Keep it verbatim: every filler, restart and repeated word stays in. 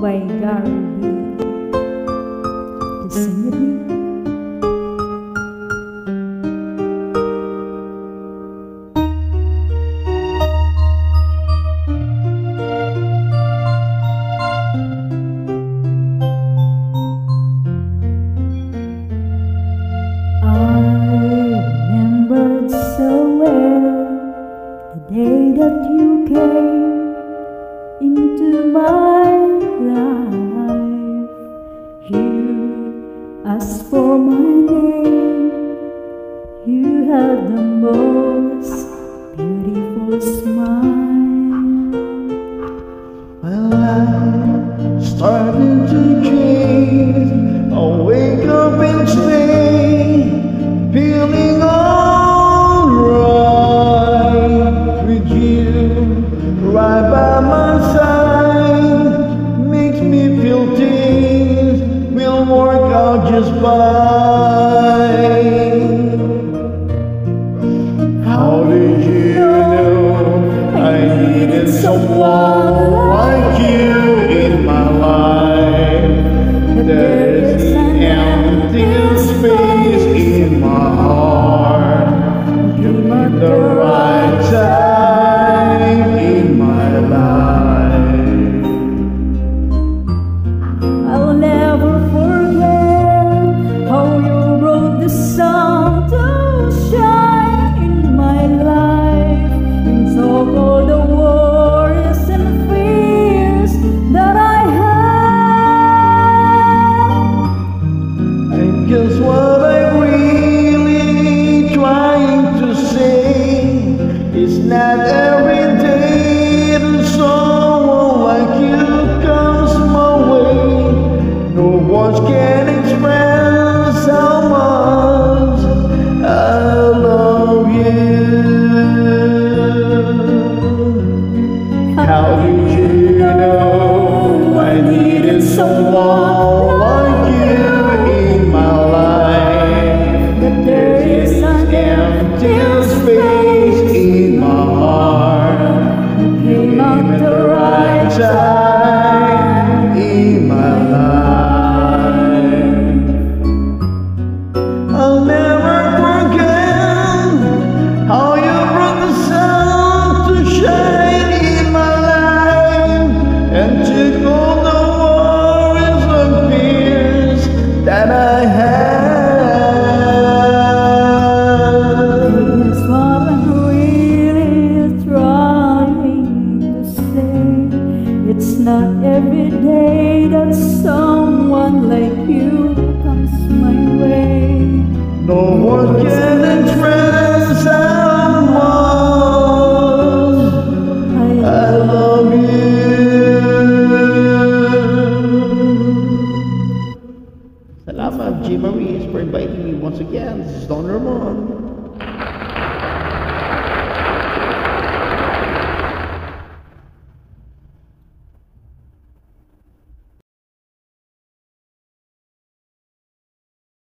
by Gary B. Just sing with me. The day that you came into my life, you asked for my name. You had the most beautiful smile. Well, I started to change. I'll wake up and stay feeling right by my side, makes me feel things will work out just fine. How did you know I needed someone like you in my life? There's an empty space in my heart. Give me the right time. I'll never forget how you brought the sun to shine in my life, and solve all the worries and fears that I had. I guess what I'm really trying to say is not every day that someone like you comes my way. No words can express how much I love you. How did you know I needed someone like you in my life? That there is an empty space in my heart. came at the right time in my life. I'll never forget how you brought the sun to shine in my life, and took all the worries and fears that I had. That's what I'm really trying to say. It's not every day that someone like you comes my way. No one can express how much I love you. Salamat, G. Marie, for inviting me once again. This is Don Ramon.